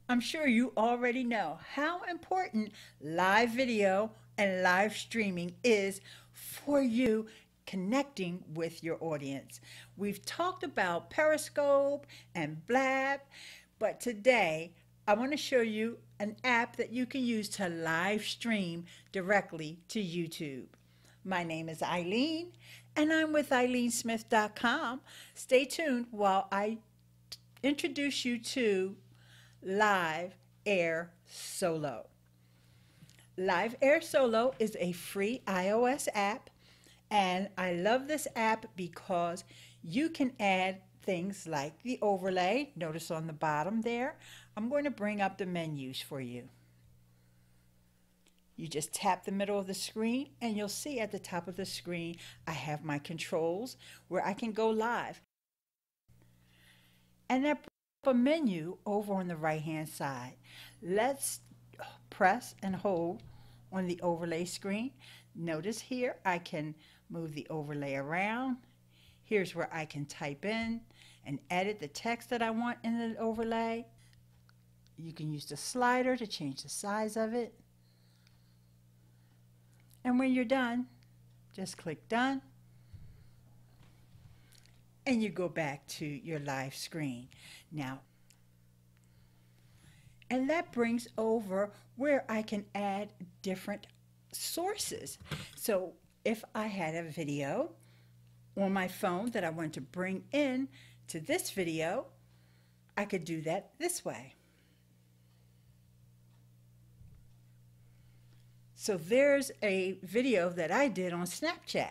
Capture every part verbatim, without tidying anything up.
I'm sure you already know how important live video and live streaming is for you connecting with your audience. We've talked about Periscope and Blab, but today I want to show you an app that you can use to live stream directly to YouTube. My name is Ileane, and I'm with Ileane Smith dot com. Stay tuned while I introduce you to Live Air Solo. Live Air Solo is a free iOS app, and I love this app because you can add things like the overlay. Notice on the bottom there, I'm going to bring up the menus for you. You just tap the middle of the screen and you'll see at the top of the screen I have my controls where I can go live. And that a menu over on the right hand side. Let's press and hold on the overlay screen. Notice here I can move the overlay around. Here's where I can type in and edit the text that I want in the overlay. You can use the slider to change the size of it. And when you're done, just click done. And you go back to your live screen. Now, and that brings over where I can add different sources. So if I had a video on my phone that I want to bring in to this video, I could do that this way. So there's a video that I did on Snapchat.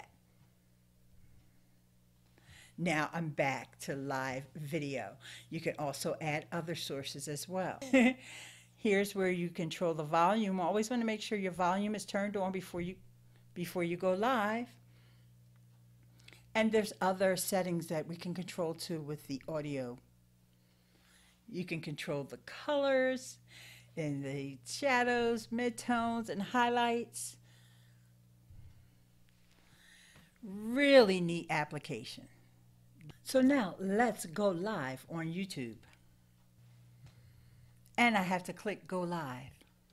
Now I'm back to live video. You can also add other sources as well. Here's where you control the volume. Always want to make sure your volume is turned on before you before you go live. And there's other settings that we can control too with the audio. You can control the colors and the shadows, midtones, and highlights. Really neat application. So now let's go live on YouTube. And I have to click go live.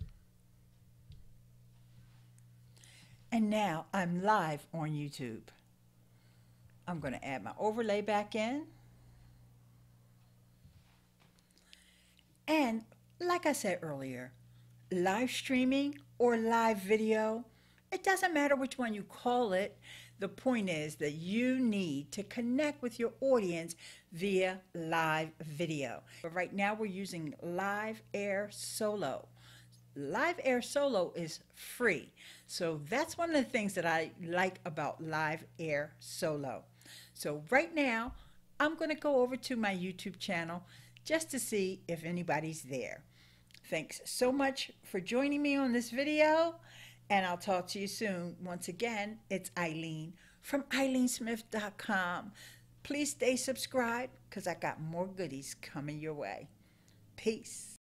And now I'm live on YouTube. I'm going to add my overlay back in. And like I said earlier, live streaming or live video, it doesn't matter which one you call it. The point is that you need to connect with your audience via live video. But right now we're using Live Air Solo. Live Air Solo is free. So that's one of the things that I like about Live Air Solo. So right now I'm going to go over to my YouTube channel just to see if anybody's there. Thanks so much for joining me on this video. And I'll talk to you soon. Once again, it's Ileane from Ileane Smith dot com. Please stay subscribed because I got more goodies coming your way. Peace.